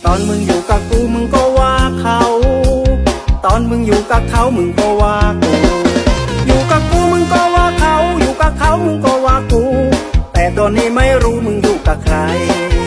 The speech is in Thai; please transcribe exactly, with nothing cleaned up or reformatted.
ตอนมึงอยู่กับกูมึงก็ว่าเขาตอนมึงอยู่กับเขามึงก็ว่ากูอยู่กับกูมึงก็ว่าเขาอยู่กับเขามึงก็ว่ากูแต่ตอนนี้ไม่รู้มึงอยู่กับใคร